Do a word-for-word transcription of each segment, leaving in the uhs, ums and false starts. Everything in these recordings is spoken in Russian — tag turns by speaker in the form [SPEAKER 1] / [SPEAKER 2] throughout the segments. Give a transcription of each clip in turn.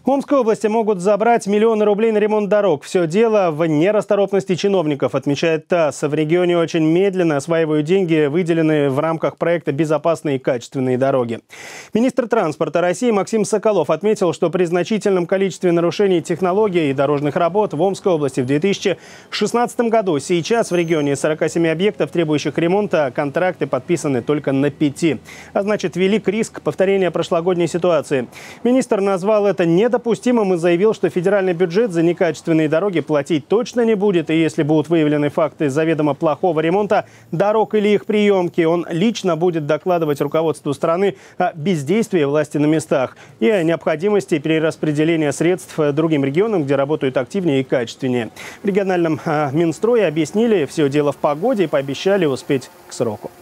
[SPEAKER 1] В Омской области могут забрать миллионы рублей на ремонт дорог. Все дело в нерасторопности чиновников, отмечает ТАСС. В регионе очень медленно осваивают деньги, выделенные в рамках проекта «Безопасные и качественные дороги». Министр транспорта России Максим Соколов отметил, что при значительном количестве нарушений технологий и дорожных работ в Омской области в две тысячи шестнадцатом году сейчас в регионе сорока семи объектов, требующих ремонта, контракты подписаны только на пяти. А значит, велик риск повторения прошлогодней ситуации. Министр назвал это недопустимым и заявил, что федеральный бюджет за некачественные дороги платить точно не будет. И если будут выявлены факты заведомо плохого ремонта дорог или их приемки, он лично будет докладывать руководству страны о бездействии власти на местах и о необходимости перераспределения средств другим регионам, где работают активнее и качественнее. В региональном Минстрое объяснили, все дело в погоде и пообещали успеть к сроку.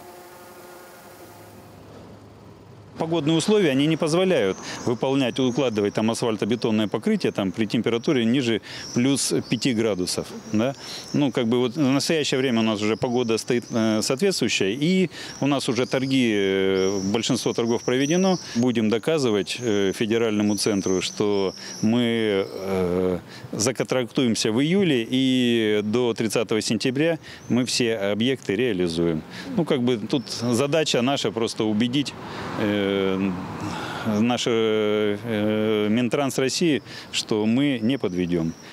[SPEAKER 2] Погодные условия, они не позволяют выполнять, укладывать там асфальтобетонное покрытие там, при температуре ниже плюс пяти градусов. Да? Ну, как бы вот в настоящее время у нас уже погода стоит э, соответствующая, и у нас уже торги, э, большинство торгов проведено. Будем доказывать э, федеральному центру, что мы э, законтрактуемся в июле, и до тридцатого сентября мы все объекты реализуем. Ну, как бы тут задача наша просто убедить э, наш э, Минтранс России, что мы не подведем.